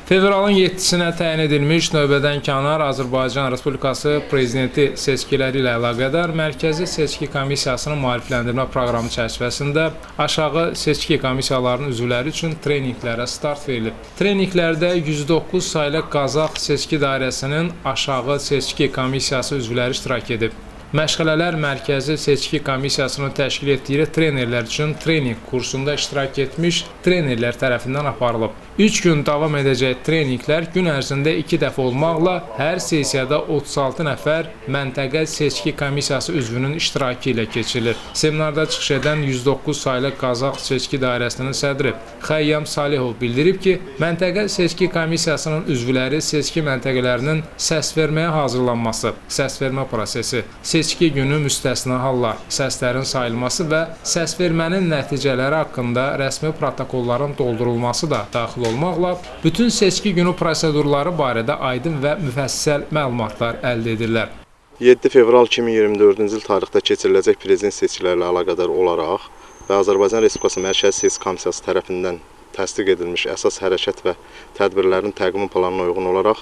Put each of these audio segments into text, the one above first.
Fevralın 7-sinə təyin edilmiş növbədənkənar Azərbaycan Respublikası Prezidenti seçkiləri ilə əlaqədar Mərkəzi Seçki Komissiyasının maarifləndirmə proqramı çərçivəsində aşağı seçki komissiyalarının üzvləri üçün treninqlərə start verilib. Treninqlərdə 109 saylı Qazax seçki dairəsinin aşağı seçki komissiyası üzvləri iştirak edib. Məşğələlər Mərkəzi Seçki Komissiyasının təşkil etdiyi trenerlər üçün treninq kursunda iştirak etmiş trenerlər tərəfindən aparılıb. 3 gün davam edəcək treninqlər gün ərzində 2 dəfə olmaqla hər sessiyada 36 nəfər Məntəqə Seçki Komissiyası üzvünün iştirakı ilə keçirilir. Seminarda çıxış edən 109 saylı Qazax Seçki Dairəsinin sədri Xəyyam Salihov bildirib ki, Məntəqə Seçki Komissiyasının üzvləri seçki məntəqələrinin səsverməyə hazırlanması, səsvermə prosesi, seçki günü müstəsna hallar, səslərin sayılması və səsvermənin nəticələri haqqında rəsmi protokolların doldurulması da daxil olmaqla bütün seçki günü prosedurları barədə aydın və müfəssəl məlumatlar əldə edirlər. 7 fevral 2024-cü il tarixdə keçiriləcək prezident seçkiləri ilə əlaqədar olaraq və Azərbaycan Respublikası Mərkəzi Seçki Komissiyası tərəfindən təsdiq edilmiş əsas hərəkət və tədbirlərin təqvim planına uyğun olaraq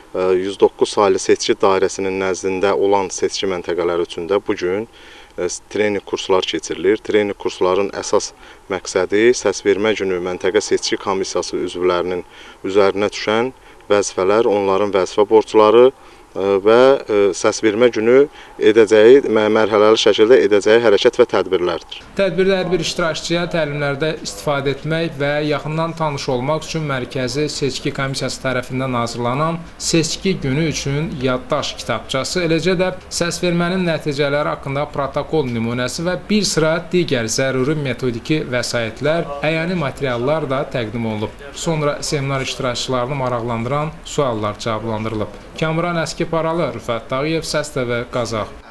109 saylı seçki dairəsinin nəzdində olan seçki məntəqələri üçün də bugün treninq kurslar keçirilir. Treninq kursların əsas məqsədi səsvermə günü Məntəqə Seçki Komissiyası üzvlərinin üzərinə düşən vəzifələr, onların vəzifə borcları və səsvermə günü edəcəyi, mərhələli şəkildə edəcəyi hərəkət və tədbirlərdir. Tədbirdə hər bir iştirakçıya təlimlərdə istifadə etmək və yaxından tanış olmaq üçün Mərkəzi Seçki Komissiyası tərəfindən hazırlanan seçki günü üçün yaddaş kitabçası, eləcə də səsvermənin nəticələri haqqında protokol nümunəsi və bir sıra digər zəruri metodiki vəsaitlər, əyani materiallar da təqdim olunub. Sonra seminar iştirakçılarını maraqlandıran suallar cavablandırılıb. Kamran Əskiparalı, Rüfət Dağıyev, Səs TV, Qazax.